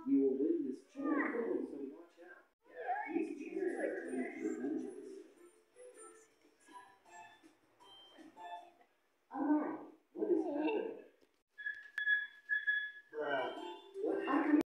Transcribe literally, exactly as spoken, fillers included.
You will win this chair, so watch out. These chairs are trained for ninjas. Alright.